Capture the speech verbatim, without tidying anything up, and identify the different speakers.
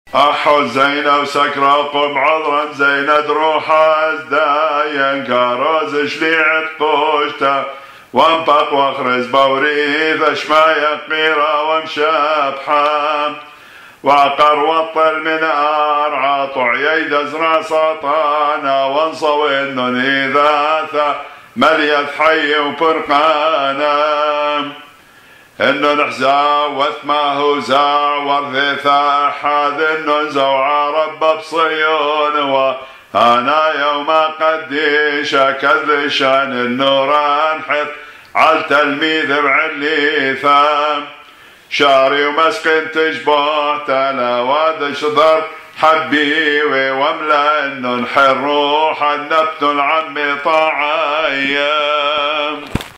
Speaker 1: أحوز زينة وسكرة قم عذرا زينة روحها ازداين كاروز شليعت قوشتا وانبق واخرز بوريث اشمايا قميرة ومشابحة وعقر وطل من أرعى طعيد ازرع سطانا وانصوي النونيذاثا مليث حي وفرقانا إنه نحزا وثماه زاع ورثيثا حاذ إنه زوع رب بصيون وأنا يوم قديش كذل شان النوران حث على تلميذ بعليثا شاري ومسكن تشبه تلاواد شضر حبيوي واملا إنه نحر روح النبت العم طاعيا